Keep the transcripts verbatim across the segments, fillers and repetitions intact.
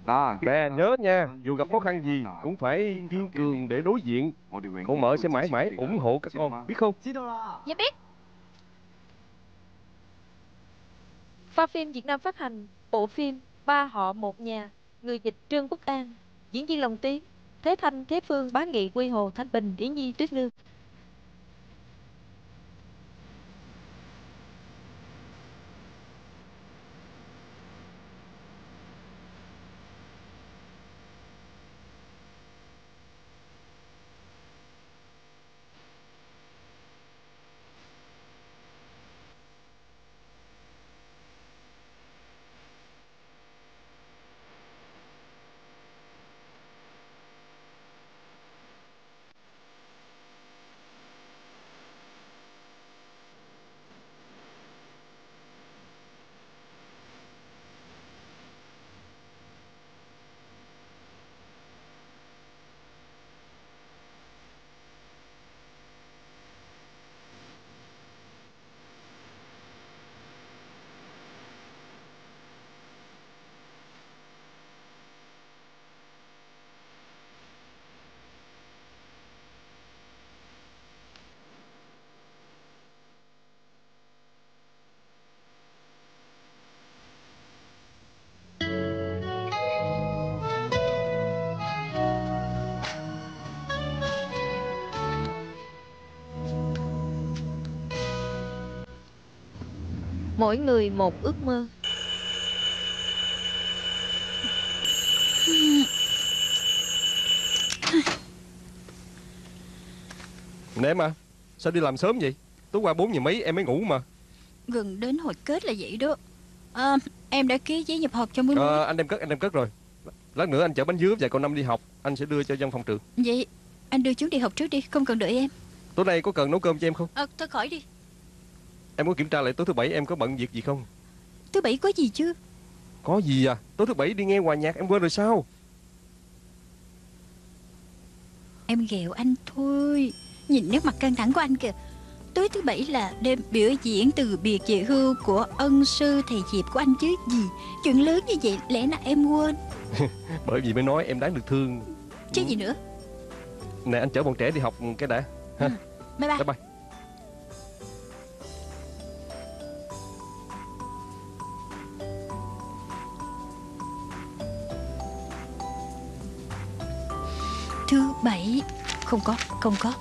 Nè nhớ nha, dù gặp khó khăn gì cũng phải kiên cường để đối diện. Con Mợ sẽ mãi mãi ủng hộ các con, biết không? Dạ biết. Pha phim Việt Nam phát hành bộ phim Ba Họ Một Nhà, người dịch Trương Quốc An, diễn viên lồng tiếng Thế Thanh, Thế Phương, Bá Nghị, Quy Hồ, Thanh Bình, Yến Nhi, Tuyết Nương. Mỗi người một ước mơ. Nè em à, sao đi làm sớm vậy? Tối qua bốn giờ mấy em mới ngủ mà. Gần đến hồi kết là vậy đó. À, em đã ký giấy nhập học cho mới à, Anh đem cất, anh đem cất rồi. Lát nữa anh chở bánh dứa và cậu Năm đi học. Anh sẽ đưa cho văn phòng trường. Vậy anh đưa chúng đi học trước đi, không cần đợi em. Tối nay có cần nấu cơm cho em không? Ờ, thôi khỏi đi. Em có kiểm tra lại tối thứ bảy em có bận việc gì không? Thứ bảy có gì chứ? Có gì à? Tối thứ bảy đi nghe hòa nhạc em quên rồi sao? Em ghẹo anh thôi. Nhìn nét mặt căng thẳng của anh kìa. Tối thứ bảy là đêm biểu diễn từ biệt về hưu của ân sư thầy Diệp của anh chứ gì. Chuyện lớn như vậy lẽ nào em quên? Bởi vì mới nói em đáng được thương chứ gì nữa. Nè anh chở bọn trẻ đi học cái đã ha. Ừ. Bye bye. Bye bye. Thứ bảy. Không có, không có.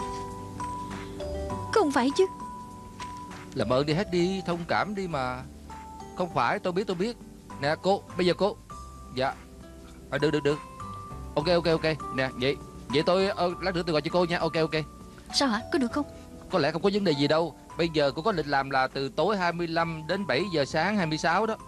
Không phải chứ. Làm ơn đi hết đi, thông cảm đi mà. Không phải, tôi biết tôi biết. Nè cô, bây giờ cô. Dạ à, được được được. Ok ok ok. Nè vậy Vậy tôi ờ, lát nữa tôi gọi cho cô nha. Ok ok. Sao hả, có được không? Có lẽ không có vấn đề gì đâu. Bây giờ cô có lịch làm là từ tối hai mươi lăm đến bảy giờ sáng hai mươi sáu đó.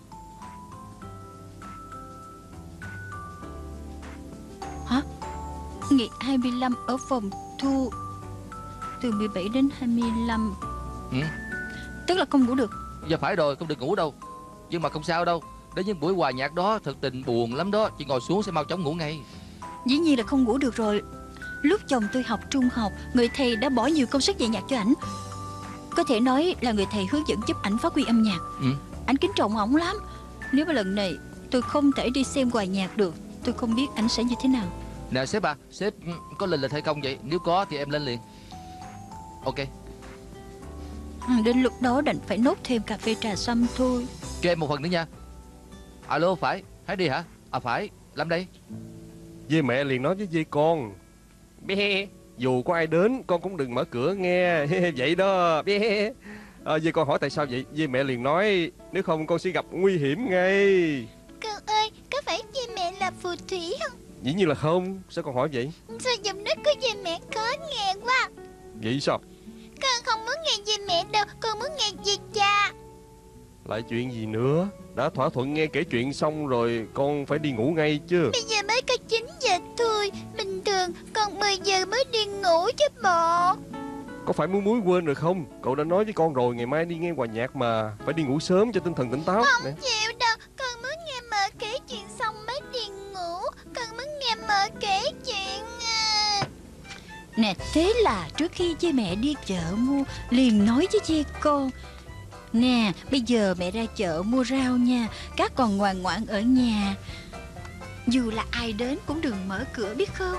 Hả? Ngày hai mươi lăm ở phòng thu. Từ mười bảy đến hai mươi lăm. Ừ. Tức là không ngủ được. Dạ phải rồi, không được ngủ đâu. Nhưng mà không sao đâu. Đến những buổi hòa nhạc đó thật tình buồn lắm đó. Chỉ ngồi xuống sẽ mau chóng ngủ ngay. Dĩ nhiên là không ngủ được rồi. Lúc chồng tôi học trung học, người thầy đã bỏ nhiều công sức dạy nhạc cho ảnh. Có thể nói là người thầy hướng dẫn giúp ảnh phát huy âm nhạc. Ừ. Ảnh kính trọng ổng lắm. Nếu mà lần này tôi không thể đi xem hòa nhạc được, tôi không biết ảnh sẽ như thế nào. Nè sếp à, sếp có lên lịch hay không vậy? Nếu có thì em lên liền. Ok. Đến lúc đó đành phải nốt thêm cà phê trà sâm thôi. Cho em một phần nữa nha. Alo phải, hãy đi hả? À phải, Lâm đây. Dê mẹ liền nói với dê con. Bé, dù có ai đến con cũng đừng mở cửa nghe. Vậy đó. Bé. À, dê con hỏi tại sao vậy? Dê mẹ liền nói nếu không con sẽ gặp nguy hiểm ngay. Con ơi, có phải dê mẹ là phù thủy không? Dĩ nhiên là không. Sao con hỏi vậy? Sao giọng nói của dê mẹ khó nghe quá. Vậy sao? Con không muốn nghe dê mẹ đâu, con muốn nghe dê cha. Lại chuyện gì nữa? Đã thỏa thuận nghe kể chuyện xong rồi con phải đi ngủ ngay chứ. Bây giờ mới có chín giờ thôi. Bình thường con mười giờ mới đi ngủ chứ bộ. Có phải muối muối quên rồi không? Cậu đã nói với con rồi ngày mai đi nghe hòa nhạc mà. Phải đi ngủ sớm cho tinh thần tỉnh táo. Không nè. chịu đâu. Con muốn nghe mợ kể chuyện xong mới đi ngủ. Con muốn nghe mợ kể chuyện à... Nè, thế là trước khi dê mẹ đi chợ mua, liền nói với dê con: nè, bây giờ mẹ ra chợ mua rau nha, các con ngoan ngoãn ở nhà. Dù là ai đến cũng đừng mở cửa, biết không?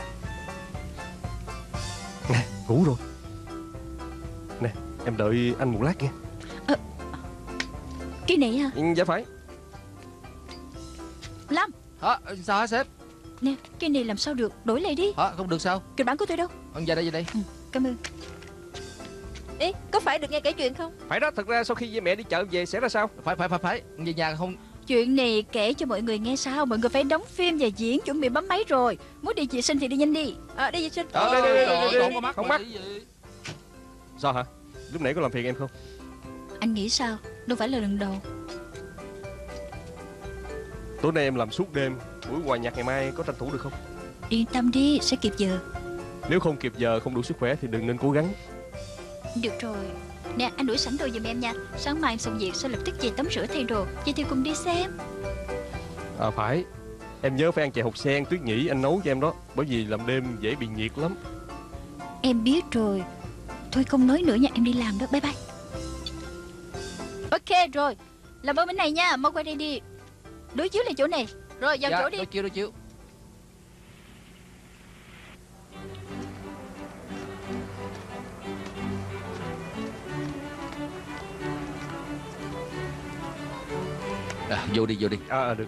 Nè, ngủ rồi. Nè, em đợi anh một lát nha. à, Cái này hả? Ừ, dạ phải. Lâm, Hả? Sao hả sếp? nè, cái này làm sao được, đổi lại đi. Hả? Không được sao? Kịch bản của tôi đâu? Ông ra đây, ra đây. Ừ, cảm ơn. Ê, có phải được nghe kể chuyện không? Phải đó, thật ra sau khi với mẹ đi chợ về sẽ ra sao? Phải, phải, phải, phải. Về nhà không? Chuyện này kể cho mọi người nghe sao? Mọi người phải đóng phim và diễn, chuẩn bị bấm máy rồi. Muốn đi vệ sinh thì đi nhanh đi. À, đi vệ sinh. Ờ, đây, đây, đây, đây, đây, Không có mắt. không mà mắt. nghĩ gì? Sao hả? Lúc nãy có làm phiền em không? Anh nghĩ sao? Đâu phải là lần đầu. Tối nay em làm suốt đêm, buổi hòa nhạc ngày mai có tranh thủ được không? Yên tâm đi, sẽ kịp giờ. Nếu không kịp giờ, không đủ sức khỏe thì đừng nên cố gắng. Được rồi. Nè, anh đuổi sẵn đồ giùm em nha. Sáng mai em xong việc sẽ lập tức về tắm rửa thay đồ. Vậy thì cùng đi xem. À phải. Em nhớ phải ăn chè hột sen tuyết nhĩ anh nấu cho em đó. Bởi vì làm đêm dễ bị nhiệt lắm. Em biết rồi. Thôi không nói nữa nha, em đi làm đó. Bye bye. Ok rồi. Làm ơn bên này nha, mau qua đây đi. Đối chiếu lại chỗ này. Rồi vào Dạ, chỗ đi. đối chiếu, đối chiếu. À, vô đi, vô đi. À, à được.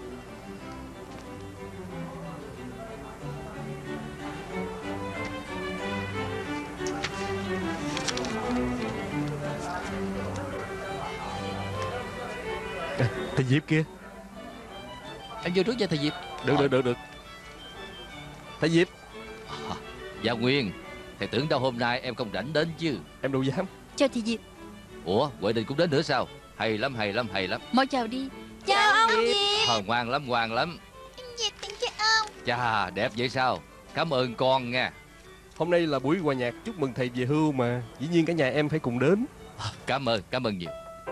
À, thầy Diệp kia. Em vô trước nha thầy Diệp. Được, được, được, được. Thầy Diệp. À, dạ Nguyên. Thầy tưởng đâu hôm nay em không rảnh đến chứ. Em đâu dám. Chào chị Diệp. Ủa, Huệ Đình cũng đến nữa sao? Hay lắm, hay lắm, hay lắm. Mau chào đi. Chào ông Diệp. Ờ, ngoan lắm, ngoan lắm. Diệp tặng cho ông. Chà, đẹp vậy sao? Cảm ơn con nha. Hôm nay là buổi hòa nhạc chúc mừng thầy về hưu mà. Dĩ nhiên cả nhà em phải cùng đến. Cảm ơn, cảm ơn nhiều.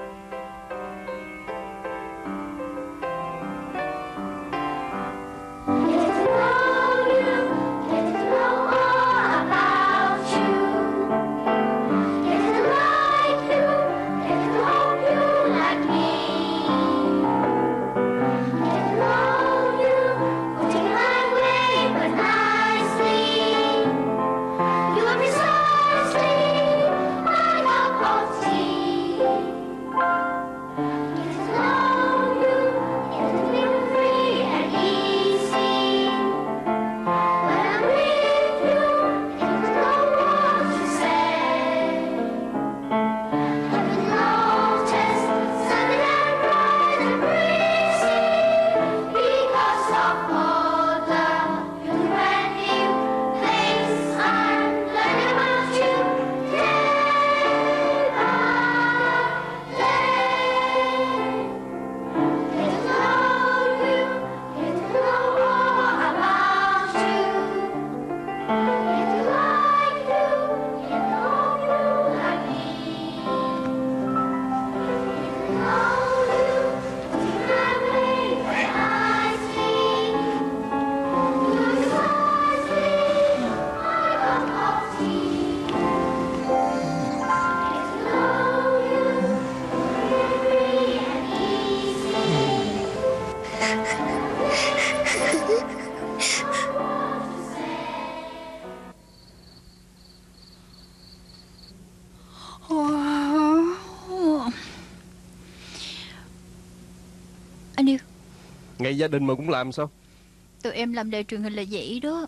Anh yêu, Ngày gia đình mà cũng làm sao? tụi em làm đài truyền hình là vậy đó.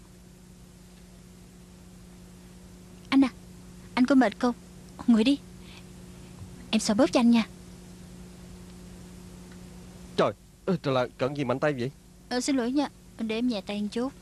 Anh à, anh có mệt không? Ngồi đi, em xoa bóp cho anh nha. Trời, ơ, trời là cận gì mạnh tay vậy? Ờ, xin lỗi nha, để em nhẹ tay một chút.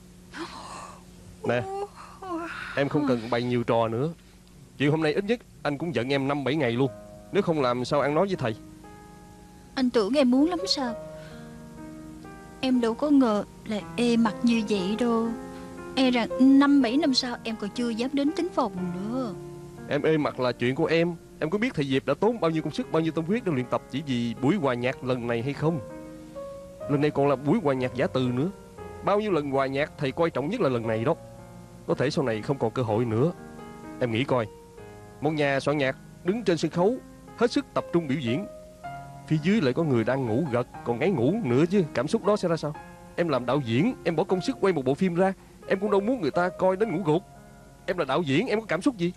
Nè, em không cần bày nhiều trò nữa. Chuyện hôm nay ít nhất anh cũng giận em năm bảy ngày luôn. Nếu không làm sao ăn nói với thầy. Anh tưởng em muốn lắm sao? Em đâu có ngờ là ê mặt như vậy đâu. E rằng năm bảy năm sau em còn chưa dám đến tính phòng nữa. Em ê mặt là chuyện của em. Em có biết thầy Diệp đã tốn bao nhiêu công sức, bao nhiêu tâm huyết để luyện tập chỉ vì buổi hòa nhạc lần này hay không? Lần này còn là buổi hòa nhạc giả từ nữa. Bao nhiêu lần hòa nhạc thầy coi trọng nhất là lần này đó. Có thể sau này không còn cơ hội nữa. Em nghĩ coi, một nhà soạn nhạc đứng trên sân khấu hết sức tập trung biểu diễn, phía dưới lại có người đang ngủ gật còn ngáy ngủ nữa chứ, cảm xúc đó sẽ ra sao? Em làm đạo diễn, em bỏ công sức quay một bộ phim ra, em cũng đâu muốn người ta coi đến ngủ gục. Em là đạo diễn, em có cảm xúc gì?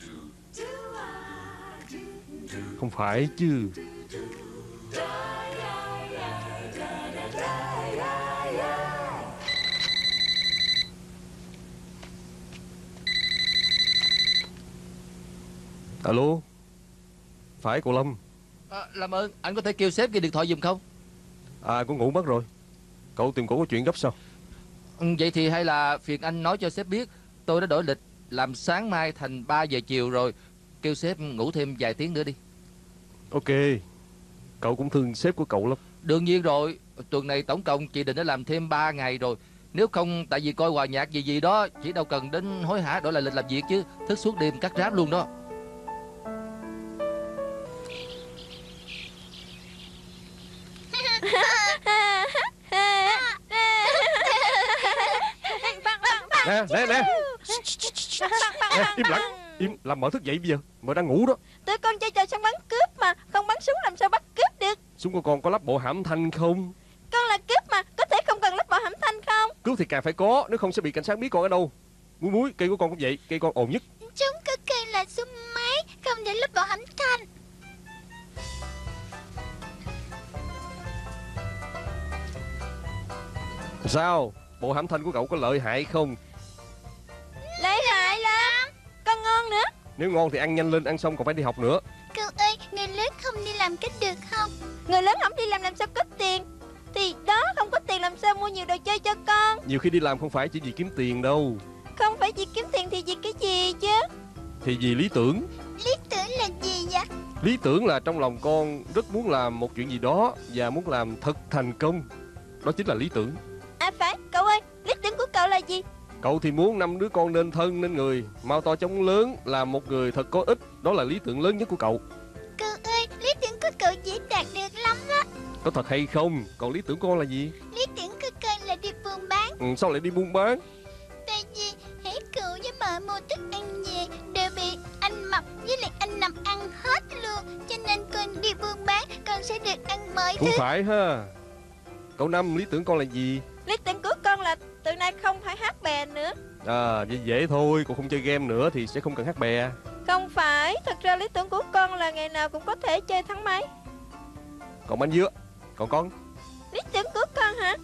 Không phải chứ. Alo. Phải cậu Lâm. À, làm ơn anh có thể kêu sếp ghi điện thoại giùm không? À, cô ngủ mất rồi. Cậu tìm cổ có chuyện gấp sao? Ừ, vậy thì hay là phiền anh nói cho sếp biết tôi đã đổi lịch làm sáng mai thành ba giờ chiều rồi. Kêu sếp ngủ thêm vài tiếng nữa đi. Ok. Cậu cũng thương sếp của cậu lắm. Đương nhiên rồi. Tuần này tổng cộng chị định đã làm thêm ba ngày rồi. Nếu không tại vì coi hòa nhạc gì gì đó, chỉ đâu cần đến hối hả đổi lại lịch làm việc chứ. Thức suốt đêm cắt ráp luôn đó. Nè, nè, nè. Nè, im lặng. Im, làm mợ thức dậy bây giờ. Mợ đang ngủ đó. Tụi con chơi trò săn bắn cướp mà, không bắn súng làm sao bắt cướp được. Súng của con có lắp bộ hãm thanh không? Con là cướp mà, có thể không cần lắp bộ hãm thanh không? Cướp thì càng phải có, nếu không sẽ bị cảnh sát biết con ở đâu. Muối muối, cây của con cũng vậy, cây con ồn nhất. Chúng có cây là súng máy, không thể lắp bộ hãm thanh. Sao? Bộ hãm thanh của cậu có lợi hại không? Lợi hại lắm. Con ngon nữa. Nếu ngon thì ăn nhanh lên, ăn xong còn phải đi học nữa. Cậu ơi, người lớn không đi làm cách được không? Người lớn không đi làm làm sao có tiền? Thì đó, không có tiền làm sao mua nhiều đồ chơi cho con? Nhiều khi đi làm không phải chỉ vì kiếm tiền đâu. Không phải vì kiếm tiền thì vì cái gì chứ? Thì vì lý tưởng. Lý tưởng là gì vậy? Lý tưởng là trong lòng con rất muốn làm một chuyện gì đó và muốn làm thật thành công. Đó chính là lý tưởng. À phải, cậu ơi, lý tưởng của cậu là gì? Cậu thì muốn năm đứa con nên thân nên người, mau to chóng lớn, làm một người thật có ích. Đó là lý tưởng lớn nhất của cậu. Cậu ơi, lý tưởng của cậu dễ đạt được lắm đó. Có thật hay không? Còn lý tưởng của con là gì? Lý tưởng của con là đi buôn bán. Ừ, sao lại đi buôn bán? Tại vì hãy cậu với mợ mua thức ăn về đều bị anh Mập với lại anh Nằm ăn hết luôn. Cho nên con đi buôn bán, con sẽ được ăn mọi Cũng thứ. phải ha. Cậu Năm, lý tưởng con là gì? Lý tưởng của con là từ nay không phải hát bè nữa. À, vậy dễ thôi, cậu không chơi game nữa thì sẽ không cần hát bè. Không phải, thật ra lý tưởng của con là ngày nào cũng có thể chơi thắng máy. Còn bánh dứa, còn con? Lý tưởng của con hả?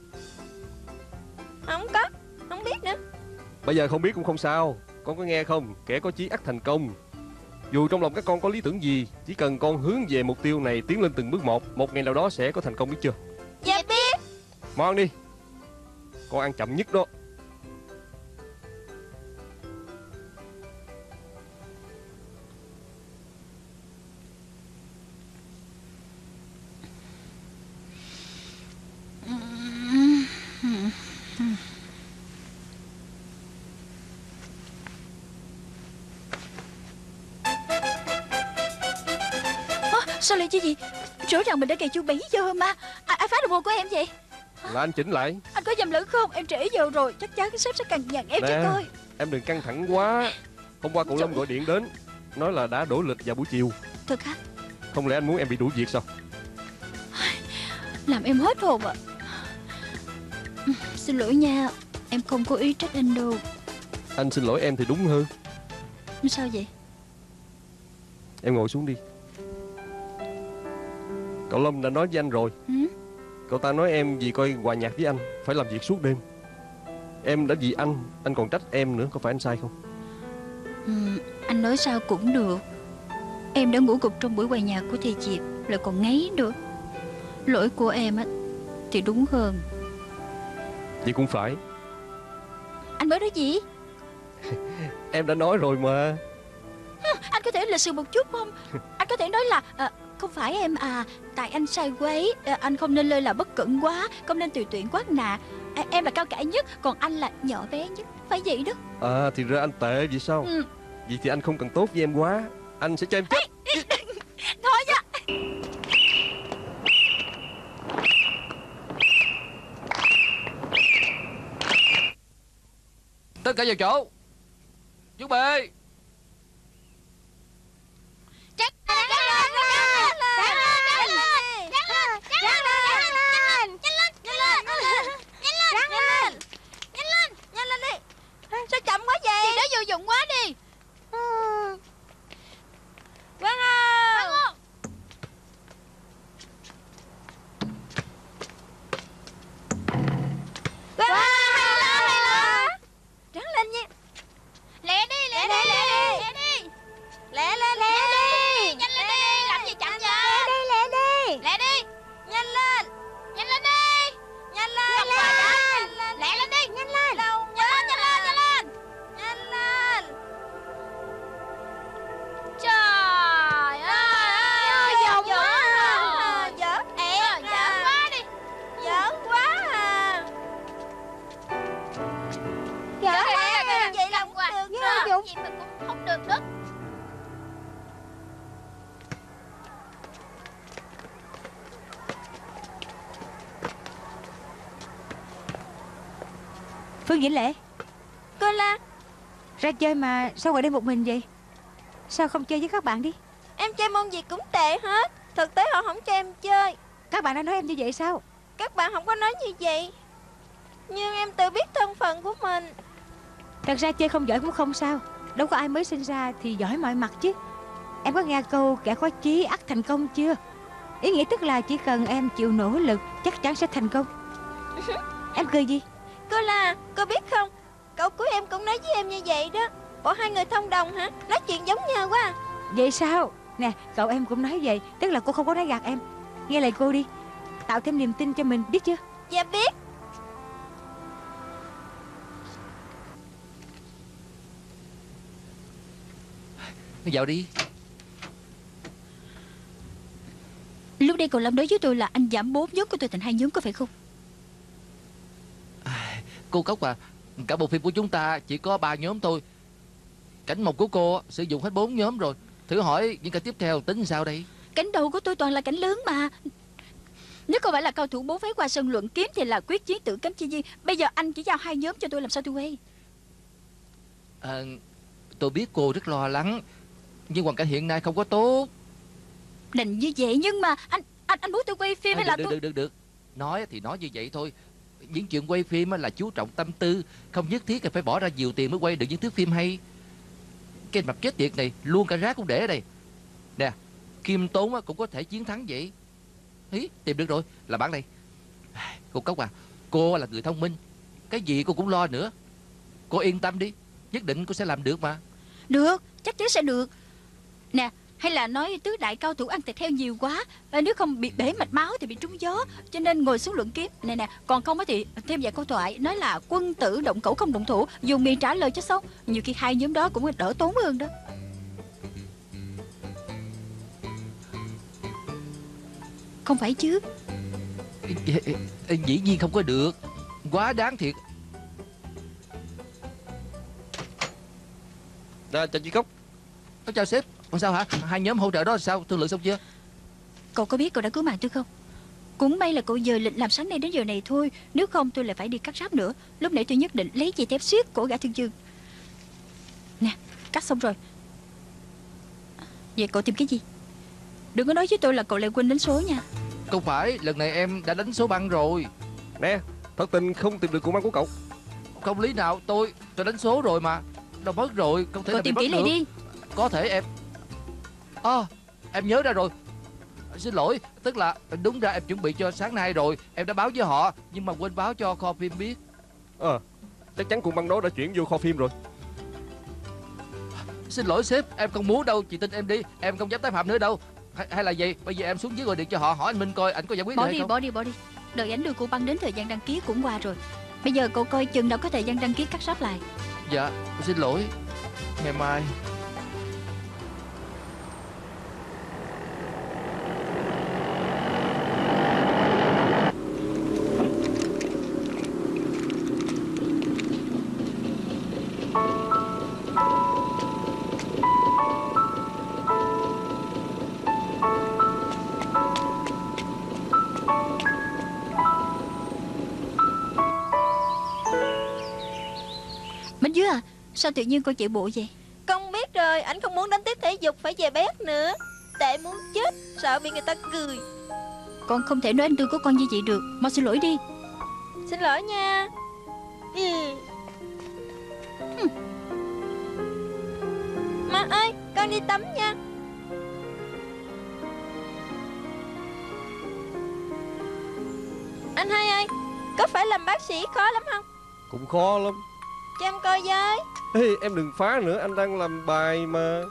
Không có, không biết nữa. Bây giờ không biết cũng không sao. Con có nghe không? Kẻ có chí ắt thành công. Dù trong lòng các con có lý tưởng gì, chỉ cần con hướng về mục tiêu này tiến lên từng bước một, một ngày nào đó sẽ có thành công, biết chưa? Dạ biết. Mau ăn đi. Con ăn chậm nhất đó. Sao lại chứ gì? Rõ ràng mình đã kẹt chu bảy giờ mà. À, ai phá đồng hồ của em vậy? Là anh chỉnh lại. Anh có nhầm lẫn không? Em trễ giờ rồi, chắc chắn sếp sẽ càng nhận em Nè, chứ coi. em đừng căng thẳng quá. Hôm qua cậu Lâm gọi điện đến, nói là đã đổi lịch vào buổi chiều. Thật hả? Không lẽ anh muốn em bị đuổi việc sao? Làm em hết hồn ạ. Ừ, xin lỗi nha. Em không có ý trách anh đâu. Anh xin lỗi em thì đúng hơn. Sao vậy? Em ngồi xuống đi. Cậu Lâm đã nói với anh rồi. Ừ? Cậu ta nói em vì coi hòa nhạc với anh phải làm việc suốt đêm. Em đã vì anh, anh còn trách em nữa, có phải anh sai không? Ừ, anh nói sao cũng được. Em đã ngủ gục trong buổi hòa nhạc của thầy Diệp, lại còn ngáy nữa. Lỗi của em á thì đúng hơn. Vậy cũng phải. Anh mới nói gì? Em đã nói rồi mà. Anh có thể lịch sự một chút không? Anh có thể nói là à, không phải em à, tại anh sai quấy, à, anh không nên lơ là bất cẩn quá, không nên tùy tiện quá nà. À, em là cao cả nhất, còn anh là nhỏ bé nhất, phải vậy đó. À thì ra anh tệ vậy sao? Ừ. Vậy thì anh không cần tốt với em quá. Anh sẽ cho em chết. Thôi nha. Tất cả vào chỗ. Chuẩn bị. Phương Vĩnh Lệ, Cô La, ra chơi mà sao ngồi đây một mình vậy? Sao không chơi với các bạn đi? em chơi môn gì cũng tệ hết. Thực tế họ không cho em chơi. Các bạn đã nói em như vậy sao? Các bạn không có nói như vậy, nhưng em tự biết thân phận của mình. Thật ra chơi không giỏi cũng không sao. Đâu có ai mới sinh ra thì giỏi mọi mặt chứ. Em có nghe câu kẻ có chí ắt thành công chưa? Ý nghĩa tức là chỉ cần em chịu nỗ lực chắc chắn sẽ thành công. Em cười gì? Cô La, cô biết không, cậu của em cũng nói với em như vậy đó. Bộ hai người thông đồng hả? Nói chuyện giống nhau quá à. Vậy sao? Nè, cậu em cũng nói vậy. Tức là cô không có nói gạt em. Nghe lời cô đi, tạo thêm niềm tin cho mình, biết chưa? Dạ biết. Vào đi. Lúc đây cậu Lâm nói với tôi là anh giảm bốn nhóm của tôi thành hai nhóm, có phải không? Cô Cốc à, cả bộ phim của chúng ta chỉ có ba nhóm thôi. Cảnh một của cô sử dụng hết bốn nhóm rồi. Thử hỏi những cảnh tiếp theo tính sao đây? Cảnh đầu của tôi toàn là cảnh lớn mà. Nếu không phải là cao thủ bốn phái qua sân luận kiếm thì là quyết chiến tử cấm chi viên. Bây giờ anh chỉ giao hai nhóm cho tôi, làm sao tôi quay? À, tôi biết cô rất lo lắng, nhưng hoàn cảnh hiện nay không có tốt. Đành như vậy nhưng mà anh anh anh muốn tôi quay phim À, hay được, là được, tôi... được, được, được. Nói thì nói như vậy thôi. Những chuyện quay phim là chú trọng tâm tư, không nhất thiết là phải bỏ ra nhiều tiền mới quay được những thước phim hay. Cái mặt chết tiệt này luôn cả rác cũng để ở đây. Nè, khiêm tốn cũng có thể chiến thắng vậy. Ý, tìm được rồi, là bạn đây. Cô Cốc à, cô là người thông minh, cái gì cô cũng lo nữa. Cô yên tâm đi, nhất định cô sẽ làm được mà. Được, chắc chắn sẽ được. Nè, hay là nói tứ đại cao thủ ăn thịt heo nhiều quá, à, nếu không bị bể mạch máu thì bị trúng gió, cho nên ngồi xuống luận kiếm. Nè nè, còn không thì thêm vài câu thoại nói là quân tử động khẩu không động thủ, dùng miệng trả lời cho xong. Nhiều khi hai nhóm đó cũng đỡ tốn hơn đó. Không phải chứ? Dĩ nhiên không có được, quá đáng thiệt. À, chào chị Cốc. Chào sếp. Còn sao hả? Hai nhóm hỗ trợ đó sao? Thương lượng xong chưa? Cậu có biết cậu đã cứu mạng tôi không? Cũng may là cậu dời lịch làm sáng nay đến giờ này thôi. Nếu không tôi lại phải đi cắt sáp nữa. Lúc nãy tôi nhất định lấy dây thép xiết cổ gã thương chương. Nè, cắt xong rồi. Vậy cậu tìm cái gì? Đừng có nói với tôi là cậu lại quên đánh số nha. Không phải, lần này em đã đánh số băng rồi. Nè, thật tình không tìm được cuộn băng của cậu. Không lý nào, tôi tôi đánh số rồi mà. Đâu mất rồi, không thể Cậu nào bị tìm mất kỹ lại được. đi. Có thể em à, em nhớ ra rồi. Xin lỗi, tức là đúng ra em chuẩn bị cho sáng nay rồi. Em đã báo với họ, nhưng mà quên báo cho kho phim biết. Ờ, chắc chắn cuộn băng đó đã chuyển vô kho phim rồi. Xin lỗi sếp, em không muốn đâu, chị tin em đi. Em không dám tái phạm nữa đâu. Hay, hay là gì, bây giờ em xuống dưới gọi điện cho họ, hỏi anh Minh coi ảnh có giải quyết Bỏ được hay đi, không. bỏ đi, bỏ đi. Đợi ảnh đưa cô băng đến thời gian đăng ký cũng qua rồi. Bây giờ cậu coi chừng nào có thời gian đăng ký cắt sáp lại. Dạ, xin lỗi. Ngày mai. Minh Dưới à, sao tự nhiên con chạy bộ vậy? Con biết rồi, ảnh không muốn đánh tiếp thể dục phải về bét nữa. Tệ muốn chết, sợ bị người ta cười. Con không thể nói anh Tư của con như vậy được. Mau xin lỗi đi. Xin lỗi nha. Ừ. Ừ. Mà ơi, con đi tắm nha. Anh hai ơi, có phải làm bác sĩ khó lắm không? Cũng khó lắm. Cho em coi với. Ê, em đừng phá nữa, anh đang làm bài mà.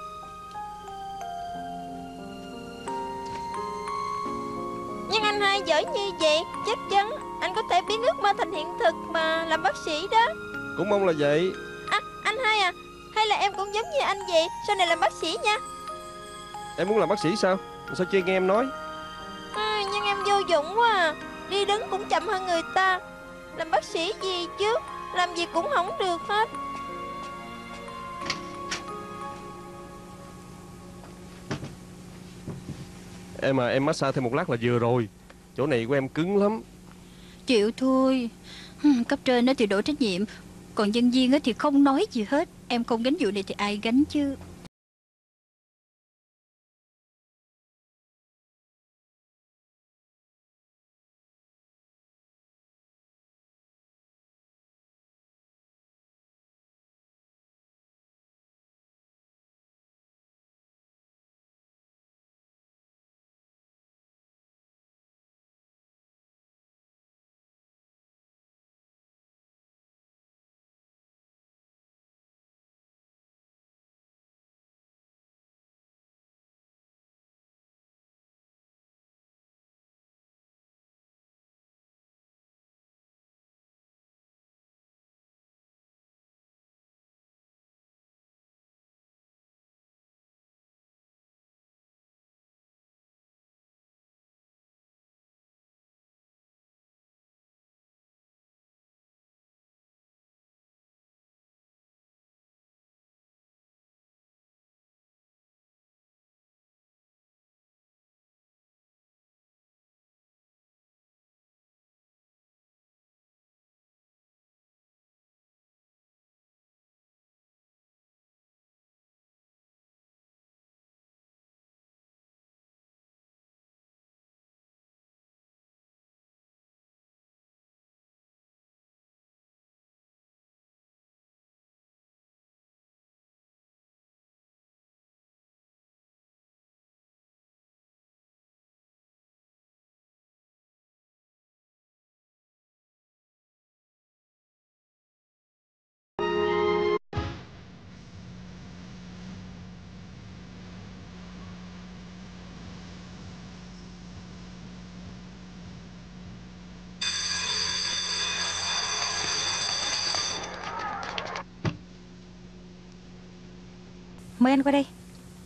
Nhưng anh hai giỏi như vậy, chắc chắn anh có thể biến ước mơ thành hiện thực mà, làm bác sĩ đó. Cũng mong là vậy. À, anh hai à, hay là em cũng giống như anh vậy, sau này làm bác sĩ nha. Em muốn làm bác sĩ sao? Sao chưa nghe em nói? À, nhưng em vô dụng quá à. Đi đứng cũng chậm hơn người ta. Làm bác sĩ gì chứ, làm gì cũng không được hết. Em à, em massage thêm một lát là vừa rồi. Chỗ này của em cứng lắm. Chịu thôi. Cấp trên thì đổ trách nhiệm, còn nhân viên thì không nói gì hết. Em không gánh vụ này thì ai gánh chứ? Mời anh qua đây.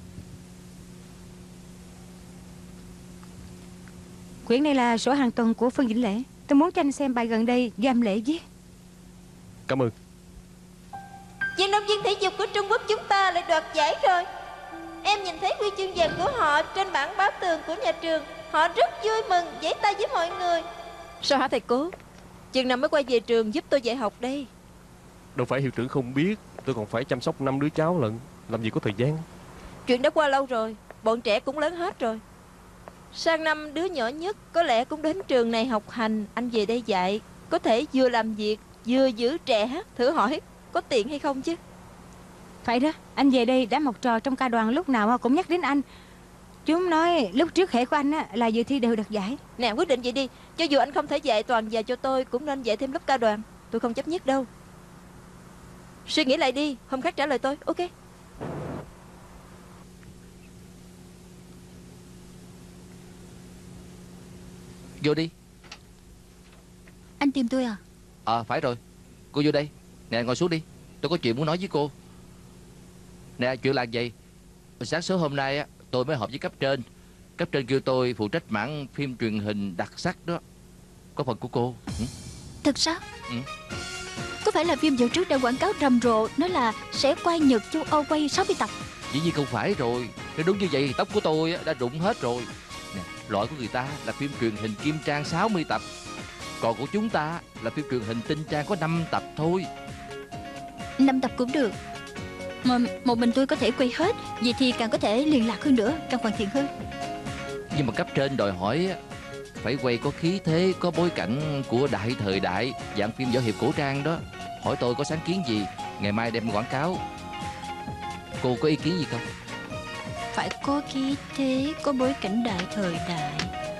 Quyển này là sổ hàng tuần của Phương Vĩnh Lễ. Tôi muốn cho anh xem bài gần đây do em Lễ viết. Cảm ơn. Vận động viên thể dục của Trung Quốc chúng ta lại đoạt giải rồi. Em nhìn thấy huy chương vàng của họ trên bảng báo tường của nhà trường. Họ rất vui mừng, vẫy tay với mọi người. Sao hả thầy Cố? Chừng nào mới quay về trường giúp tôi dạy học đây? Đâu phải hiệu trưởng không biết, tôi còn phải chăm sóc năm đứa cháu lận, làm gì có thời gian. Chuyện đã qua lâu rồi, bọn trẻ cũng lớn hết rồi. Sang năm đứa nhỏ nhất có lẽ cũng đến trường này học hành. Anh về đây dạy, có thể vừa làm việc vừa giữ trẻ. Thử hỏi có tiện hay không chứ? Phải đó, anh về đây đã một trò trong ca đoàn lúc nào cũng nhắc đến anh. Chúng nói lúc trước hệ của anh á, là dự thi đều đạt giải. Nè, quyết định vậy đi. Cho dù anh không thể dạy toàn về cho tôi, cũng nên dạy thêm lớp ca đoàn. Tôi không chấp nhất đâu. Suy nghĩ lại đi, hôm khác trả lời tôi, ok? Vô đi. Anh tìm tôi à? Ờ à, phải rồi. Cô vô đây. Nè ngồi xuống đi. Tôi có chuyện muốn nói với cô. Nè chuyện là vậy. Sáng sớm hôm nay á, tôi mới họp với cấp trên. Cấp trên kêu tôi phụ trách mảng phim truyền hình đặc sắc đó. Có phần của cô. Ừ. Thật sao? Ừ. Có phải là phim dạo trước đã quảng cáo rầm rộ, nói là sẽ quay Nhật, châu Âu quay sáu mươi tập? Dĩ nhiên không phải rồi. Nếu đúng như vậy thì tóc của tôi đã rụng hết rồi. Nè, loại của người ta là phim truyền hình kim trang sáu mươi tập. Còn của chúng ta là phim truyền hình tinh trang có năm tập thôi. Năm tập cũng được. Mà một mình tôi có thể quay hết. Vậy thì càng có thể liên lạc hơn nữa, càng hoàn thiện hơn. Nhưng mà cấp trên đòi hỏi phải quay có khí thế, có bối cảnh của đại thời đại, dạng phim võ hiệp cổ trang đó. Hỏi tôi có sáng kiến gì, ngày mai đem quảng cáo. Cô có ý kiến gì không? Phải có khí thế, có bối cảnh đại thời đại.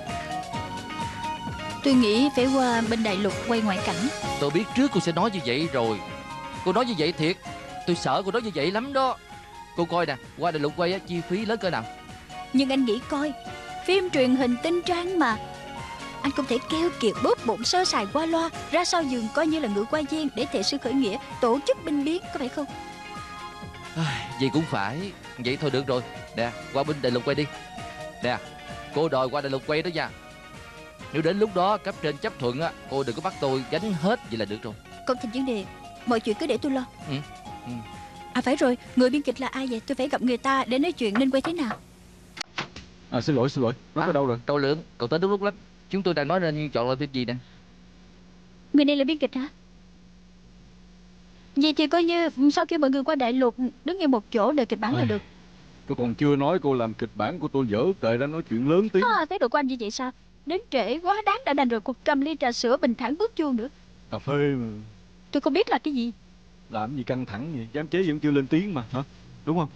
Tôi nghĩ phải qua bên Đại Lục quay ngoại cảnh. Tôi biết trước cô sẽ nói như vậy rồi. Cô nói như vậy thiệt. Tôi sợ cô nói như vậy lắm đó. Cô coi nè, qua Đại Lục quay á, chi phí lớn cỡ nào. Nhưng anh nghĩ coi, phim truyền hình tinh trang mà, anh không thể keo kiệt bóp bụng sơ sài qua loa, ra sau giường coi như là ngự qua viên để thể sư khởi nghĩa, tổ chức binh biến, có phải không? Vậy cũng phải. Vậy thôi được rồi. Nè, qua bên Đại Lục quay đi. Nè, cô đòi qua Đại Lục quay đó nha. Nếu đến lúc đó cấp trên chấp thuận á, cô đừng có bắt tôi gánh hết vậy là được rồi. Không thành vấn đề, mọi chuyện cứ để tôi lo. Ừ. Ừ. À phải rồi, người biên kịch là ai vậy? Tôi phải gặp người ta để nói chuyện nên quay thế nào. À xin lỗi xin lỗi, nó À, ở đâu rồi? Trâu Lượng, cậu tới đúng lúc lắm. Chúng tôi đang nói nên chọn loại phim gì nè. Người này là biên kịch hả? Vậy thì coi như sau khi mọi người qua đại lục đứng yên một chỗ đợi kịch bản là được. Tôi còn chưa nói cô làm kịch bản của tôi dở tệ đã nói chuyện lớn tiếng. À, thái độ của anh như vậy sao? Đến trễ quá đáng đã đành rồi, còn cầm ly trà sữa bình thản bước chuông nữa. Cà phê mà. Tôi không biết là cái gì. Làm gì căng thẳng vậy? Giám chế vẫn chưa lên tiếng mà hả? Đúng không?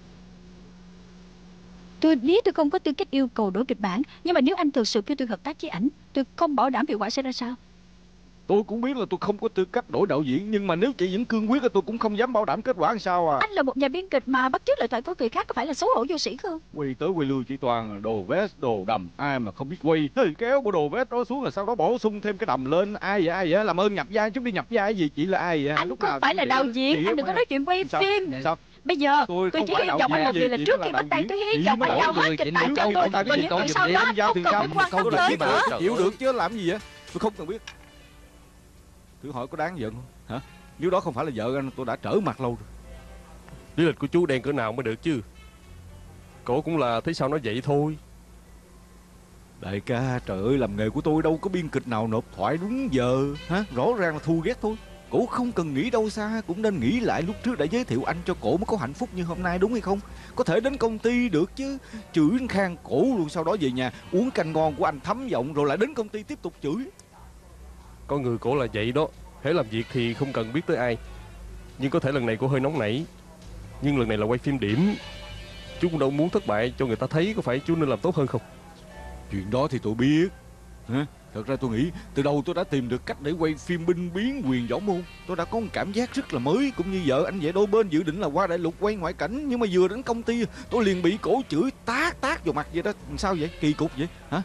Tôi biết tôi không có tư cách yêu cầu đổi kịch bản, nhưng mà nếu anh thực sự kêu tôi hợp tác với ảnh, tôi không bảo đảm hiệu quả sẽ ra sao. Tôi cũng biết là tôi không có tư cách đổi đạo diễn, nhưng mà nếu chị vẫn cương quyết thì tôi cũng không dám bảo đảm kết quả làm sao à. Anh là một nhà biên kịch mà bắt chước lời thoại của người khác có phải là xấu hổ vô sĩ không? Quay tới quay lui chỉ toàn đồ vest, đồ đầm, ai mà không biết quay. Thế thì kéo bộ đồ vest đó xuống rồi sau đó bổ sung thêm cái đầm lên. Ai vậy, ai vậy? Làm ơn nhập vai chút đi, nhập vai gì? Chị là ai vậy? Anh Lúc không nào phải là đạo diễn, anh đừng có nói chuyện quay sao? phim. Sao? Bây giờ Tôi tôi không chỉ phải hy đạo vọng anh diễn một gì, điều là chị trước mới khi là bắt đạo tay diễn. tôi hy Chị vọng mới anh là giao đạo hết diễn. kịch bản Chị cho câu tôi. tay Còn cái những câu cái giùm sau đi, đó em giao thì tôi sao? không quan Câu tâm là tới gì mà nữa. chịu được chứ làm gì vậy? Tôi không cần biết. Thử hỏi có đáng giận không? Hả? Nếu đó không phải là vợ anh, tôi đã trở mặt lâu rồi. Lý lịch của chú đen cỡ nào mới được chứ. Cổ cũng là thấy sao nói vậy thôi. Đại ca, trời ơi, làm nghề của tôi đâu có biên kịch nào nộp thoại đúng giờ. Hả? Rõ ràng là thù ghét thôi. Cổ không cần nghĩ đâu xa, cũng nên nghĩ lại lúc trước đã giới thiệu anh cho cổ mới có hạnh phúc như hôm nay, đúng hay không? Có thể đến công ty được chứ. Chửi khang cổ luôn, sau đó về nhà uống canh ngon của anh thấm giọng, rồi lại đến công ty tiếp tục chửi. Con người cổ là vậy đó. Hễ làm việc thì không cần biết tới ai. Nhưng có thể lần này cổ hơi nóng nảy. Nhưng lần này là quay phim điểm. Chú cũng đâu muốn thất bại cho người ta thấy. Có phải chú nên làm tốt hơn không? Chuyện đó thì tôi biết. Hả? Thật ra tôi nghĩ từ đầu tôi đã tìm được cách để quay phim binh biến quyền võ môn. Tôi đã có một cảm giác rất là mới. Cũng như vợ anh vậy, đôi bên dự định là qua đại lục quay ngoại cảnh, nhưng mà vừa đến công ty tôi liền bị cổ chửi tát tát vào mặt vậy đó. Sao vậy? Kỳ cục vậy hả?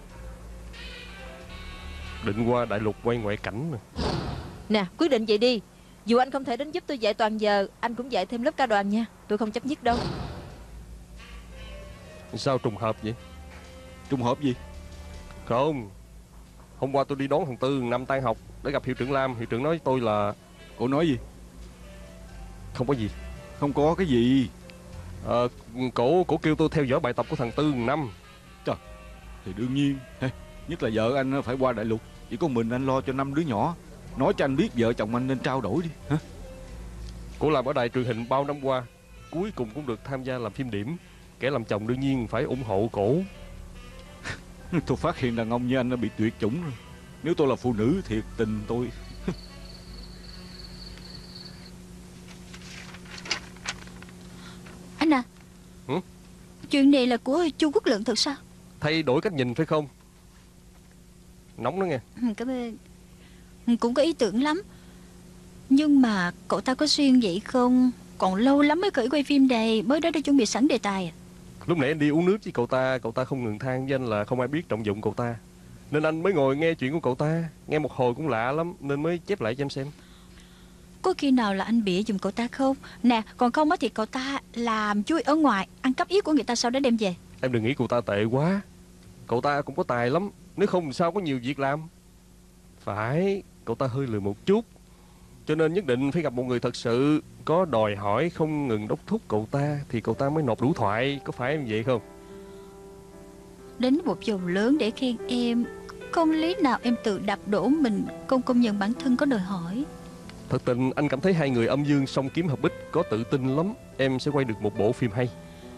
Định qua đại lục quay ngoại cảnh mà. Nè, quyết định vậy đi. Dù anh không thể đến giúp tôi dạy toàn giờ, anh cũng dạy thêm lớp ca đoàn nha. Tôi không chấp nhất đâu. Sao trùng hợp vậy? Trùng hợp gì? Không. Hôm qua tôi đi đón thằng Tư năm tan học để gặp hiệu trưởng Lam. Hiệu trưởng nói với tôi là... Cổ nói gì? Không có gì. Không có cái gì. Ờ, cổ, cổ kêu tôi theo dõi bài tập của thằng Tư năm. Trời, thì đương nhiên. Nhất là vợ anh phải qua đại lục. Chỉ có mình anh lo cho năm đứa nhỏ. Nói cho anh biết vợ chồng anh nên trao đổi đi. Hả? Cổ làm ở đài truyền hình bao năm qua, cuối cùng cũng được tham gia làm phim điểm. Kẻ làm chồng đương nhiên phải ủng hộ cổ. Tôi phát hiện đàn ông như anh đã bị tuyệt chủng rồi. Nếu tôi là phụ nữ thiệt tình tôi... Anh à, ừ? Chuyện này là của Chu Quốc Lượng thật sao? Thay đổi cách nhìn phải không? Nóng đó nghe. Cảm ơn. Cũng có ý tưởng lắm. Nhưng mà cậu ta có xuyên vậy không? Còn lâu lắm mới khởi quay phim đây. Mới đó đã chuẩn bị sẵn đề tài à? Lúc nãy anh đi uống nước với cậu ta. Cậu ta không ngừng than với anh là không ai biết trọng dụng cậu ta. Nên anh mới ngồi nghe chuyện của cậu ta. Nghe một hồi cũng lạ lắm, nên mới chép lại cho em xem. Có khi nào là anh bịa giùm cậu ta không? Nè, còn không thì cậu ta làm chui ở ngoài, ăn cắp yết của người ta sau đó đem về. Em đừng nghĩ cậu ta tệ quá. Cậu ta cũng có tài lắm. Nếu không thì sao có nhiều việc làm. Phải, cậu ta hơi lười một chút. Cho nên nhất định phải gặp một người thật sự có đòi hỏi, không ngừng đốc thúc cậu ta, thì cậu ta mới nộp đủ thoại. Có phải em vậy không? Đến một vòng lớn để khen em, không lý nào em tự đạp đổ mình, không công nhận bản thân có đòi hỏi. Thật tình anh cảm thấy hai người âm dương song kiếm hợp bích có tự tin lắm. Em sẽ quay được một bộ phim hay.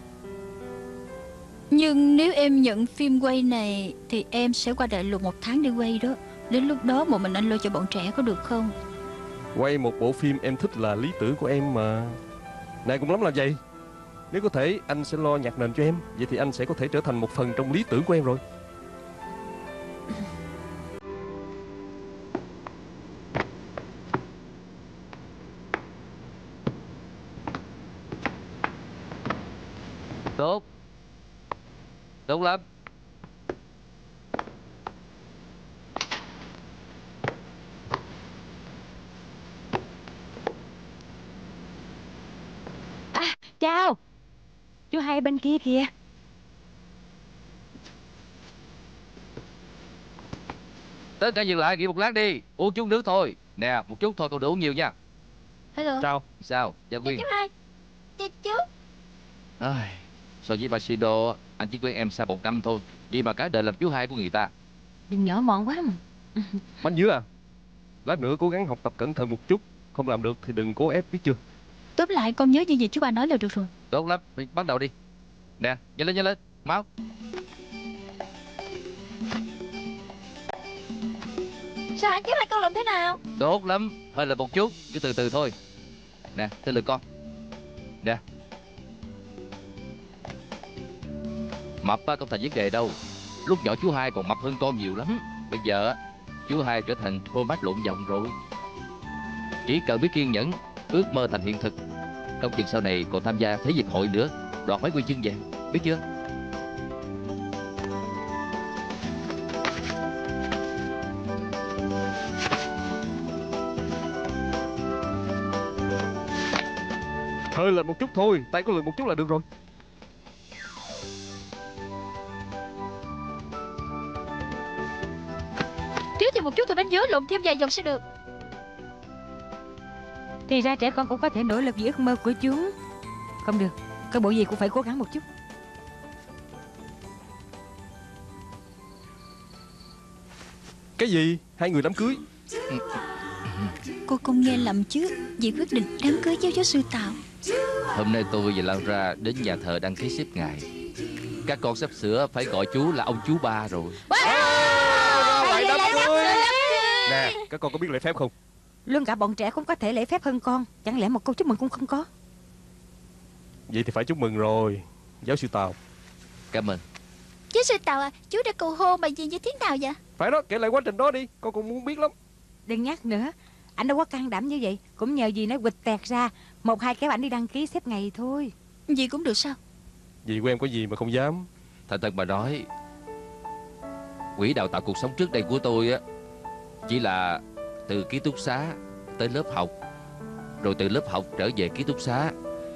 Nhưng nếu em nhận phim quay này thì em sẽ qua đại lục một tháng để quay đó. Đến lúc đó một mình anh lo cho bọn trẻ có được không? Quay một bộ phim em thích là lý tưởng của em mà. Này cũng lắm là vậy. Nếu có thể anh sẽ lo nhạc nền cho em. Vậy thì anh sẽ có thể trở thành một phần trong lý tưởng của em rồi. Tốt. Tốt lắm. À, chào. Chú hai bên kia kìa. Tất cả dừng lại, nghỉ một lát đi. Uống chút nước thôi. Nè, một chút thôi, không được uống nhiều nha. Hello. Chào. Sao? Gia Quyên. Chú hai. Chào chú. Ai, so với Basido, anh chỉ quen em xa một năm thôi. Vậy mà cả đời làm chú hai của người ta. Đừng nhỏ mọn quá mà. Bánh dứa à? Lát nữa cố gắng học tập cẩn thận một chút. Không làm được thì đừng cố ép, biết chưa? Tóm lại con nhớ những gì chú ba nói là được rồi. Tốt lắm, mình bắt đầu đi. Nè, nhanh lên nhanh lên, mau. Sao anh biết là con làm thế nào? Tốt lắm, hơi là một chút, cứ từ từ thôi. Nè, tới lượt con. Nè. Mập á, không thành vấn đề đâu. Lúc nhỏ chú Hai còn mập hơn con nhiều lắm. Bây giờ á, chú Hai trở thành format lộn vòng rồi. Chỉ cần biết kiên nhẫn, ước mơ thành hiện thực, không chừng sau này còn tham gia thể dục hội nữa, đoạt mấy huy chương vàng, biết chưa? Hơi lệch một chút thôi, tay có lệch một chút là được rồi. Thiếu thêm một chút thôi bánh dứa, lộn thêm vài vòng sẽ được. Thì ra trẻ con cũng có thể nỗ lực vì ước mơ của chúng. Không được, có bộ gì cũng phải cố gắng một chút. Cái gì? Hai người đám cưới? Cô không nghe lầm chứ? Dì quyết định đám cưới với giáo sư Tào. Hôm nay tôi và Laura đến nhà thờ đăng ký xếp ngài. Các con sắp sửa phải gọi chú là ông chú ba rồi. Lại đám cưới. Nè, các con có biết lễ phép không? Luôn cả bọn trẻ cũng có thể lễ phép hơn con. Chẳng lẽ một câu chúc mừng cũng không có? Vậy thì phải chúc mừng rồi, giáo sư Tào. Cảm ơn. Giáo sư Tào à, chú đã cầu hôn bà gì như thế nào vậy? Phải đó, kể lại quá trình đó đi, con cũng muốn biết lắm. Đừng nhắc nữa, anh đâu có can đảm như vậy. Cũng nhờ gì nó quịch tẹt ra, một hai kéo ảnh đi đăng ký xếp ngày thôi. Dì cũng được sao? Dì của em có gì mà không dám. Thành thật mà nói, quỹ đào tạo cuộc sống trước đây của tôi á, chỉ là từ ký túc xá tới lớp học, rồi từ lớp học trở về ký túc xá.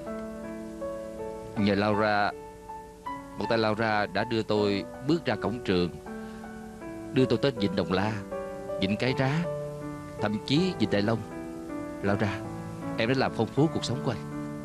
Nhờ Laura, một tay Laura đã đưa tôi bước ra cổng trường, đưa tôi tới Vịnh Đồng La, Vịnh Cái Rá, thậm chí Vịnh Đại Long. Laura, em đã làm phong phú cuộc sống của anh.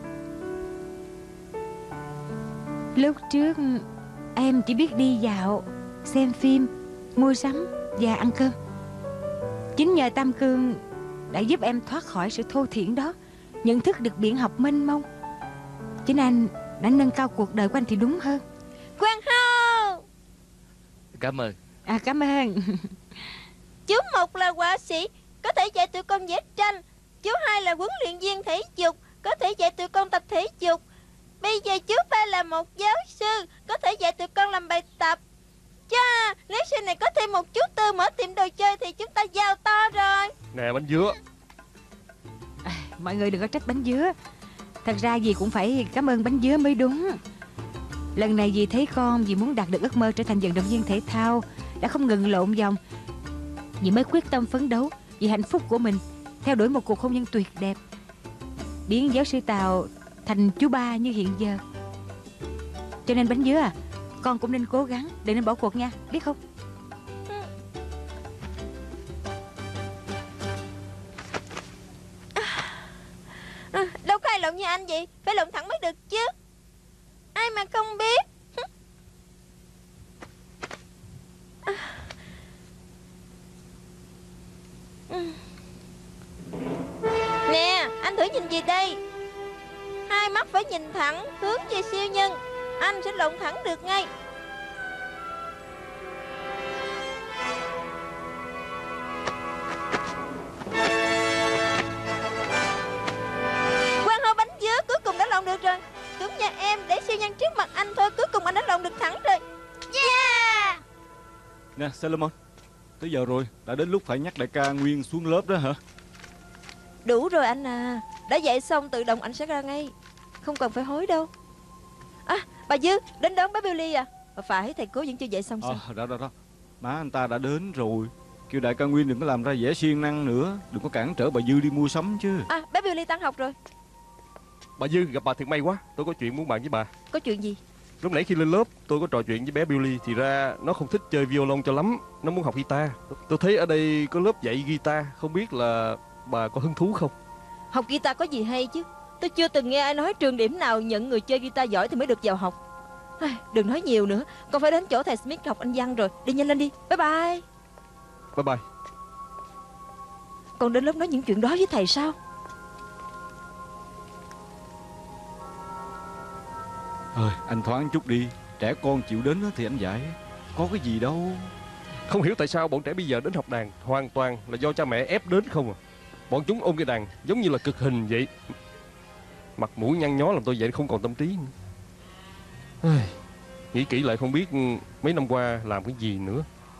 Lúc trước em chỉ biết đi dạo, xem phim, mua sắm và ăn cơm. Chính nhờ Tam Cương đã giúp em thoát khỏi sự thô thiển đó, nhận thức được biển học mênh mông. Chính anh đã nâng cao cuộc đời của anh thì đúng hơn. Quang hô! Cảm ơn. À, cảm ơn. Chú một là họa sĩ, có thể dạy tụi con vẽ tranh. Chú hai là huấn luyện viên thể dục, có thể dạy tụi con tập thể dục. Bây giờ chú ba là một giáo sư, có thể dạy tụi con làm bài tập. Cha, nếu sau này có thêm một chú Tư mở tiệm đồ chơi thì chúng ta giàu to rồi. Nè bánh dứa. À, mọi người đừng có trách bánh dứa. Thật ra dì cũng phải cảm ơn bánh dứa mới đúng. Lần này dì thấy con, dì muốn đạt được ước mơ trở thành vận động viên thể thao, đã không ngừng lộn vòng. Dì mới quyết tâm phấn đấu vì hạnh phúc của mình, theo đuổi một cuộc hôn nhân tuyệt đẹp, biến giáo sư Tào thành chú ba như hiện giờ. Cho nên bánh dứa à, con cũng nên cố gắng, đừng nên bỏ cuộc nha, biết không? À, đâu có ai lộn như anh vậy, phải lộn thẳng mới được chứ. Ai mà không biết. À. Nè, anh thử nhìn gì đây. Hai mắt phải nhìn thẳng, hướng về siêu nhân, anh sẽ lộn thẳng được ngay. Quang hô bánh dứa, cuối cùng đã lộn được rồi. Đúng nha em, để siêu nhân trước mặt anh thôi, cuối cùng anh đã lộn được thẳng rồi. Yeah! Nè Solomon, tới giờ rồi, đã đến lúc phải nhắc đại ca Nguyên xuống lớp đó hả? Đủ rồi anh à, đã dạy xong tự động anh sẽ ra ngay, không cần phải hối đâu. À, bà Dư, đến đón bé Billy à? Mà phải, thầy cố vẫn chưa dạy xong sao? Ờ, đó đó đó, má anh ta đã đến rồi. Kêu đại ca Nguyên đừng có làm ra vẻ siêng năng nữa, đừng có cản trở bà Dư đi mua sắm chứ. À, bé Billy tan học rồi. Bà Dư, gặp bà thiệt may quá. Tôi có chuyện muốn bàn với bà. Có chuyện gì? Lúc nãy khi lên lớp tôi có trò chuyện với bé Billy, thì ra nó không thích chơi violon cho lắm, nó muốn học guitar. Tôi thấy ở đây có lớp dạy guitar, không biết là bà có hứng thú không? Học guitar có gì hay chứ? Tôi chưa từng nghe ai nói trường điểm nào nhận người chơi guitar giỏi thì mới được vào học. À, đừng nói nhiều nữa, con phải đến chỗ thầy Smith học Anh văn rồi. Đi nhanh lên đi, bye bye. Bye bye. Còn còn đến lớp nói những chuyện đó với thầy sao? Thôi anh thoáng chút đi. Trẻ con chịu đến thì anh dạy. Có cái gì đâu. Không hiểu tại sao bọn trẻ bây giờ đến học đàn hoàn toàn là do cha mẹ ép đến không à. Bọn chúng ôm cái đàn giống như là cực hình vậy. Mặt mũi nhăn nhó làm tôi vậy không còn tâm trí nữa. Nghĩ kỹ lại không biết mấy năm qua làm cái gì nữa.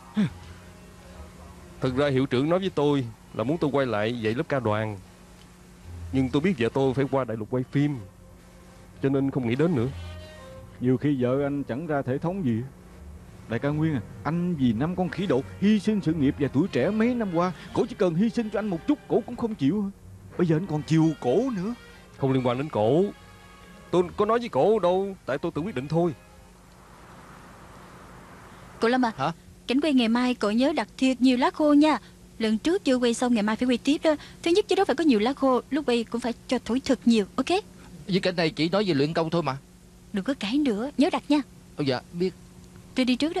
Thực ra hiệu trưởng nói với tôi là muốn tôi quay lại dạy lớp ca đoàn. Nhưng tôi biết vợ tôi phải qua đại lục quay phim, cho nên không nghĩ đến nữa. Nhiều khi vợ anh chẳng ra thể thống gì. Đại ca Nguyên à, anh vì năm con khỉ đột hy sinh sự nghiệp và tuổi trẻ mấy năm qua. Cổ chỉ cần hy sinh cho anh một chút cổ cũng không chịu. Bây giờ anh còn chiều cổ nữa. Không liên quan đến cổ. Tôi có nói với cổ đâu. Tại tôi tự quyết định thôi. Cậu Lâm à, hả? Cảnh quay ngày mai cậu nhớ đặt thiệt nhiều lá khô nha. Lần trước chưa quay xong ngày mai phải quay tiếp đó. Thứ nhất chứ đó phải có nhiều lá khô. Lúc quay cũng phải cho thổi thật nhiều, ok? Với cái này chỉ nói về luyện công thôi mà. Đừng có cãi nữa, nhớ đặt nha. Ồ dạ biết. Tôi đi trước đó.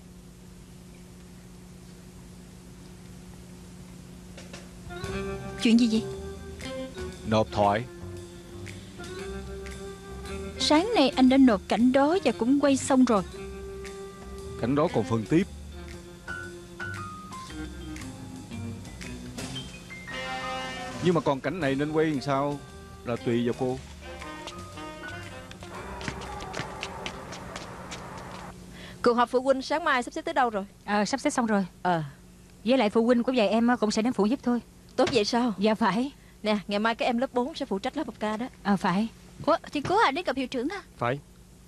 Chuyện gì vậy? Nộp thoại. Sáng nay anh đã nộp cảnh đó và cũng quay xong rồi. Cảnh đó còn phần tiếp. Nhưng mà còn cảnh này nên quay làm sao là tùy vào cô. Cuộc họp phụ huynh sáng mai sắp xếp tới đâu rồi? Ờ sắp xếp xong rồi. Ờ Với lại phụ huynh của vài em cũng sẽ đến phụ giúp thôi. Tốt vậy sao? Dạ phải. Nè, ngày mai các em lớp bốn sẽ phụ trách lớp học ca đó. Ờ phải. Ủa, thì cố à đến gặp hiệu trưởng à? Phải.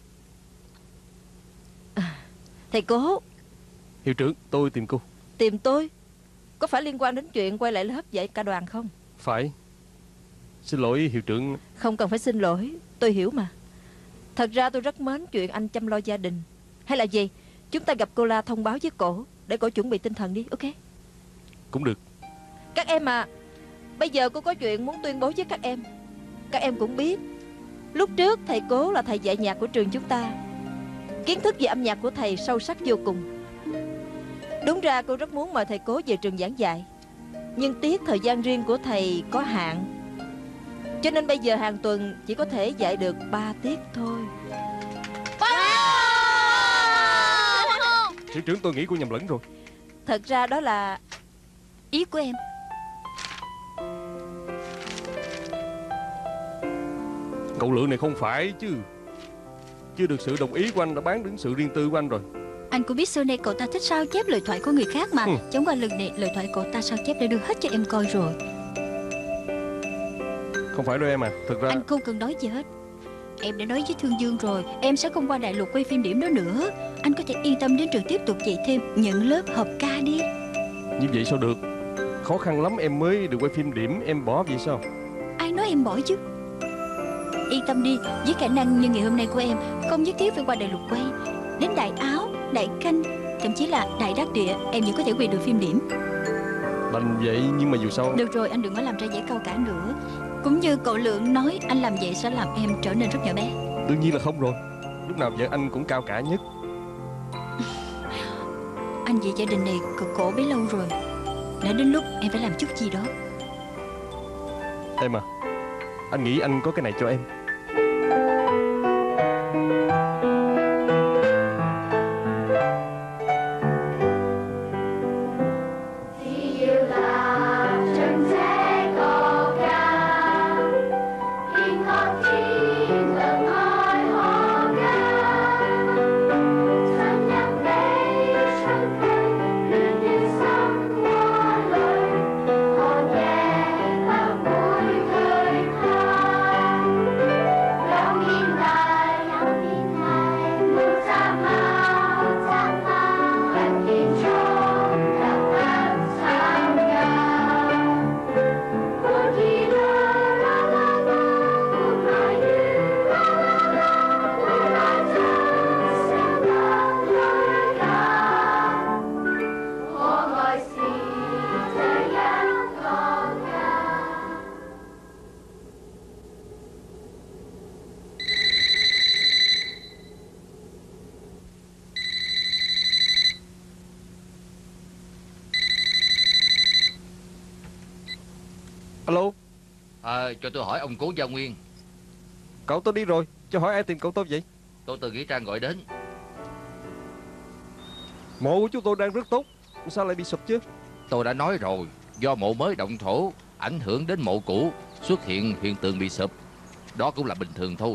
Thầy Cố. Hiệu trưởng, tôi tìm cô. Tìm tôi? Có phải liên quan đến chuyện quay lại lớp dạy ca đoàn không? Phải. Xin lỗi hiệu trưởng. Không cần phải xin lỗi, tôi hiểu mà. Thật ra tôi rất mến chuyện anh chăm lo gia đình. Hay là gì, chúng ta gặp cô La thông báo với cổ, để cổ chuẩn bị tinh thần đi, ok? Cũng được. Các em à, bây giờ cô có chuyện muốn tuyên bố với các em. Các em cũng biết, lúc trước thầy Cố là thầy dạy nhạc của trường chúng ta. Kiến thức về âm nhạc của thầy sâu sắc vô cùng. Đúng ra cô rất muốn mời thầy Cố về trường giảng dạy, nhưng tiếc thời gian riêng của thầy có hạn, cho nên bây giờ hàng tuần chỉ có thể dạy được ba tiết thôi. Hiệu trưởng, tôi nghĩ cô nhầm lẫn rồi. Thật ra đó là ý của em. Cậu Lượng này không phải chứ. Chưa được sự đồng ý của anh đã bán đứng sự riêng tư của anh rồi. Anh cũng biết xưa nay cậu ta thích sao chép lời thoại của người khác mà. Ừ. Chẳng qua lần này lời thoại cậu ta sao chép đã đưa hết cho em coi rồi. Không phải đâu em à. Thực ra Anh không cần nói gì hết. Em đã nói với Thương Dương rồi, em sẽ không qua đại lục quay phim điểm đó nữa. Anh có thể yên tâm đến trường tiếp tục dạy thêm, nhận lớp học ca đi. như vậy sao được. Khó khăn lắm em mới được quay phim điểm. Em bỏ vậy sao? Ai nói em bỏ chứ. Yên tâm đi, với khả năng như ngày hôm nay của em, không nhất thiết phải qua đại lục quay. Đến Đại Áo, Đại Canh, thậm chí là Đại Đắc Địa, em vẫn có thể quay được phim điểm. Đành vậy nhưng mà dù sao. Được rồi, anh đừng có làm ra vẻ cao cả nữa. Cũng như cậu Lượng nói, anh làm vậy sẽ làm em trở nên rất nhỏ bé. Đương nhiên là không rồi. Lúc nào vợ anh cũng cao cả nhất. Anh vì gia đình này cực khổ bấy lâu rồi. Đã đến lúc em phải làm chút gì đó. Em à, anh nghĩ anh có cái này cho em. Alo. À, cho tôi hỏi ông Cố Gia Nguyên. Cậu tôi đi rồi, cho hỏi ai tìm cậu tôi vậy? Tôi từ Nghĩa Trang gọi đến. Mộ của chúng tôi đang rất tốt, sao lại bị sụp chứ? Tôi đã nói rồi, do mộ mới động thổ ảnh hưởng đến mộ cũ, xuất hiện hiện tượng bị sụp. Đó cũng là bình thường thôi.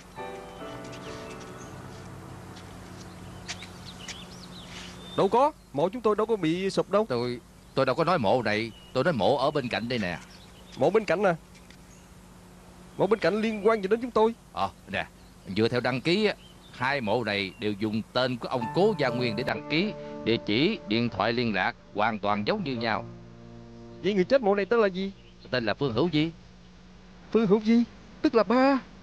Đâu có, mộ chúng tôi đâu có bị sụp đâu. Tôi tôi đâu có nói mộ này, tôi nói mộ ở bên cạnh đây nè. Mộ bên cạnh nè? Mộ bên cạnh liên quan gì đến chúng tôi? Ờ, nè, dựa theo đăng ký á, hai mộ này đều dùng tên của ông Cố Gia Nguyên để đăng ký. Địa chỉ, điện thoại liên lạc hoàn toàn giống như nhau. Vậy người chết mộ này tên là gì? Tên là Phương Hữu Di. Phương Hữu Di, tức là ba.